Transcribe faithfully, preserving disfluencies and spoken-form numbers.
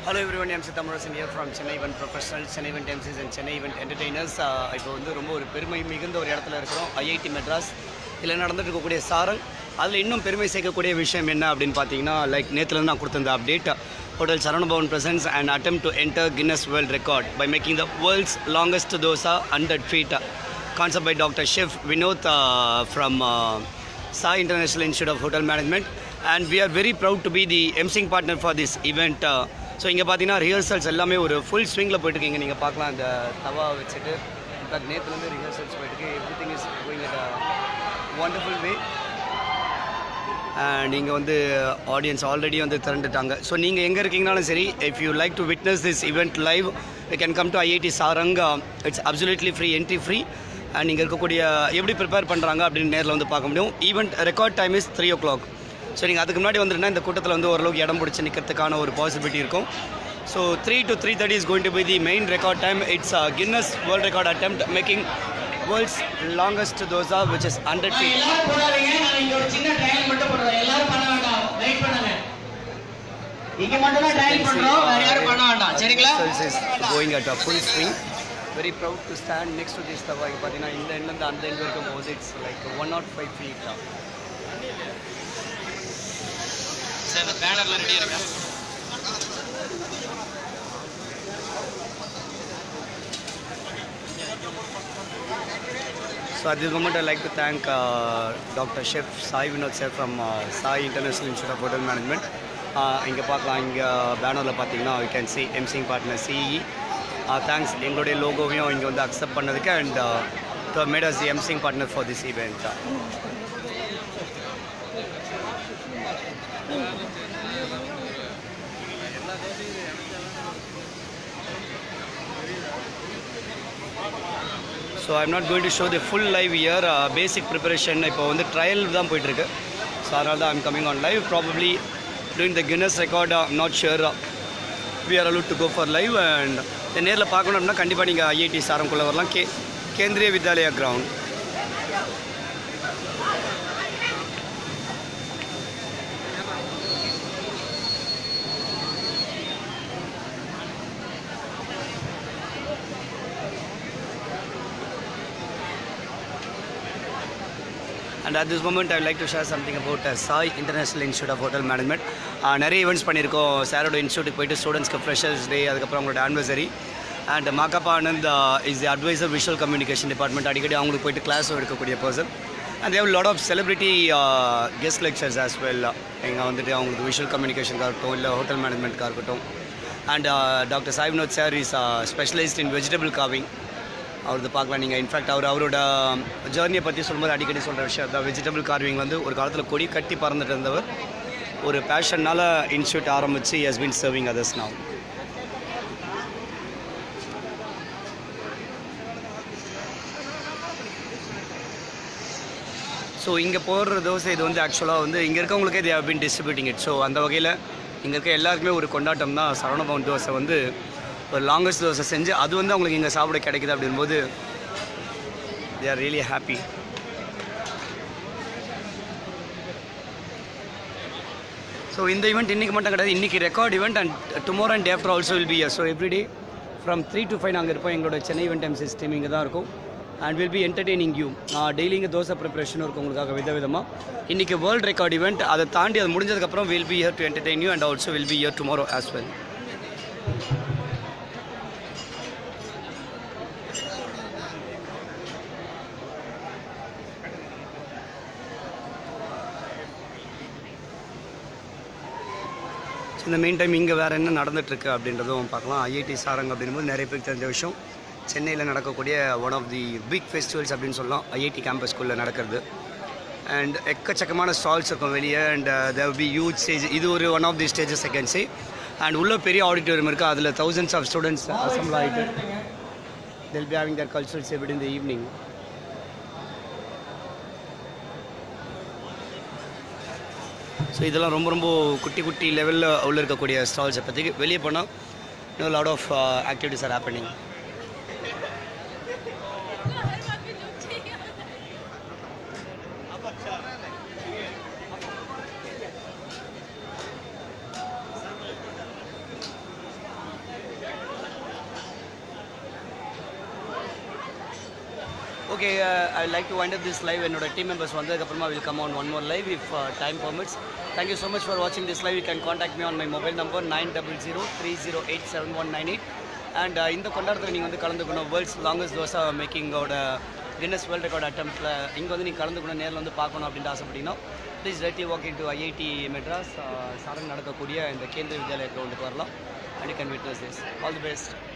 Hello everyone, I am Thamizharasan here from Chennai Event Professionals, Chennai Event Emcees and Chennai Event Entertainers. இப்போ வந்து ரொம்ப ஒரு பெருமை மிகுந்த ஒரு இடத்துல இருக்கிறோம். I I T மெட்ராஸ் இதில் நடந்துட்டு இருக்கக்கூடிய சாரங் அதில் இன்னும் பெருமை சேர்க்கக்கூடிய விஷயம் என்ன அப்படின்னு பார்த்தீங்கன்னா, லைக் நேற்றுலேருந்து நான் கொடுத்த இந்த update, Hotel Saranabhavan presents an attempt to enter Guinness World Record by making the world's longest dosa one hundred feet. Concept by Doctor Chef Vinod uh, from uh, Sai International Institute of Hotel Management, and we are very proud to be the emceeing partner for this event. Uh, so இங்கே பார்த்தீங்கன்னா rehearsals எல்லாமே ஒரு full ஸ்விங்கில் போயிட்டுருக்கீங்க. நீங்கள் பார்க்கலாம் அந்த தவா வச்சுட்டு in fact நேற்றுலேருந்து rehearsals போயிட்டுருக்கு. Everything is going at wonderful way. And இங்கே வந்து ஆடியன்ஸ் ஆல்ரெடி வந்து திரண்டுட்டாங்க. ஸோ நீங்கள் எங்கே இருக்கீங்கனாலும் சரி, if you like to witness this event live, you can come to I I T Saarang. It's absolutely free, entry free. And இங்கே இருக்கக்கூடிய எப்படி ப்ரிப்பேர் பண்ணுறாங்க அப்படின்னு நேரில் வந்து பார்க்க முடியும். Event record time is three o'clock. So நீங்கள் அதுக்கு முன்னாடி வந்துட்டுனா இந்த கூட்டத்தில் வந்து ஓரளவுக்கு இடம் பிடிச்சி நிற்கிறதுக்கான ஒரு பாசிபிலிட்டி இருக்கும். So three to three thirty is going to be the main record time. It's Guinness world record attempt making world's longest dosa which is hundred feet. Going at a full swing. Very proud to stand next to this tawa. பார்த்தீங்கன்னா இந்த எண்ட்லேருந்து அந்த end இருக்கும் போது it's like one nought five feet. Sir இந்த பேனர்ல ready இருக்கா? So at this moment I like to thank uh, Doctor Chef Sai Vinod sir from uh, Sai International Institute of Hotel Management. இங்கே பார்க்கலாம், இங்கே பேனரில் பார்த்தீங்கன்னா you can see emceeing partner C E. Thanks எங்களுடைய லோகோவையும் இங்கே வந்து accept பண்ணதுக்கு, and to have made us the emceeing partner for this event. So I'm not going to show the full live here. Uh, basic preparation இப்போ வந்து trial தான் போயிட்டுருக்கு. So அதனால தான் I'm coming on live. Probably doing the Guinness record, I'm not sure uh, we are allowed to go for live. And நேரில் பார்க்கணும் அப்படின்னா கண்டிப்பாக நீங்கள் I I T சாரங்குள்ளே வரலாம். K Kendriya Vidyalaya ground. And at this moment I would like to share something about uh, Sai International Institute of Hotel Management. நிறைய events பண்ணியிருக்கோம். சாரோட இன்ஸ்டியூட்டுக்கு போயிட்டு ஸ்டூடெண்ட்ஸ்க்கு ஃப்ரெஷர்ஸ் டே, அதுக்கப்புறம் அவங்களோட ஆனிவர்சரி. அண்ட் மாக்கப்பா Anand is the advisor visual communication department. அடிக்கடி அவங்களுக்கு போயிட்டு கிளாஸ் எடுக்கக்கூடிய person. And they've lot of celebrity guest lectures as well. இங்கே வந்துட்டு அவங்களுக்கு விஷுவல் கம்யூனிகேஷனுக்காக இருக்கட்டும், இல்லை ஹோட்டல் மேனேஜ்மெண்ட்காக இருக்கட்டும். And doctor Sai Vinod sir is specialised in vegetable carving. அவரது பார்க்கலாம் நீங்கள். இன்ஃபேக்ட் அவர் அவரோட ஜேர்னியை பற்றி சொல்லும்போது அடிக்கடி சொல்கிற விஷயம் தான், வெஜிடபிள் கார்விங் வந்து ஒரு காலத்தில் கொடி கட்டி பறந்துட்டு இருந்தவர் ஒரு பேஷன்னால் இன்ஸ்டியூட் ஆரம்பித்து has been serving others now. So இங்கே போடுற தோசை இது வந்து ஆக்சுவலாக வந்து இங்கே இருக்கவங்களுக்கே they have been distributing it. So அந்த வகையில் இங்கே இருக்க எல்லாருக்குமே ஒரு கொண்டாட்டம் தான். சரவணபவன் தோசை வந்து ஒரு லாங்கஸ்ட் தோசை செஞ்சு அது வந்து அவங்களுக்கு இங்கே சாப்பிட கிடைக்குது அப்படின்போது they are really happy. So இந்த ஈவெண்ட் இன்றைக்கி மட்டும் கிடையாது, இன்றைக்கி record event. And tomorrow and day after also will be here. So every day from three to five நாங்கள் இருப்போம். எங்களோட சென்னை ஈவெண்ட் எம்சீஸ் டீம் இங்கே தான் இருக்கும். And will be entertaining you. Daily இங்கே தோசை ப்ரிப்பரேஷனும் இருக்கும் உங்களுக்காக வித விதமாக. இன்றைக்கி வேர்ல்ட் ரெக்கார்ட் ஈவெண்ட். அதை தாண்டி அது முடிஞ்சதுக்கப்புறம் will be here to entertain you and also will be here tomorrow as well. இந்த மெயின் டைம் இங்கே வேறு என்ன நடந்துகிட்ருக்கு அப்படின்றதும் பார்க்கலாம். I I T சாரங் அப்படின்போது நிறைய பேருக்கு தெரிஞ்ச விஷயம், சென்னையில் நடக்கக்கூடிய one of the big festivals அப்படின்னு சொல்லலாம். I I T கேம்பஸ்குள்ளே நடக்கிறது. அண்ட் எக்கச்சக்கமான ஸ்டால்ஸ் இருக்கும் வெளியே. And there be huge stage. இது ஒரு one of the stages I can say. And உள்ள பெரிய ஆடிட்டோரியம் இருக்குது. அதில் தௌசண்ட்ஸ் ஆஃப் ஸ்டூடெண்ட்ஸ் அசம்பிள் ஆகிட்டு they'll be having their cultural exhibit in the evening. So இதெல்லாம் ரொம்ப ரொம்ப குட்டி குட்டி லெவலில் உள்ள இருக்கக்கூடிய ஸ்டால்ஸை பற்றி வெளியே போனால் இன்னும் lot of activities are happening. Okay, uh, I'd like to wind up this live. When our team members வந்ததுக்கப்புறமா will come on one more live if uh, time permits. Thank you so much for watching this live. You can contact me on my mobile number nine zero zero three zero eight seven one nine eight. And uh, இந்த கொண்டாட்டத்தில் நீங்கள் வந்து கலந்துக்கணும். World's longest dosa மேக்கிங்கோட Guinness world record அட்டம்ப்டில் இங்கே வந்து நீங்கள் கலந்துக்கணும், நேரில் வந்து பார்க்கணும் அப்படின்ட்டு ஆசைப்பட்டீங்கன்னா please directly walk into I I T Madras Saarang நடக்கக்கூடிய இந்த கேந்திர வித்யாலயா கிரவுண்டுக்கு வரலாம். And you can witness this. All the best.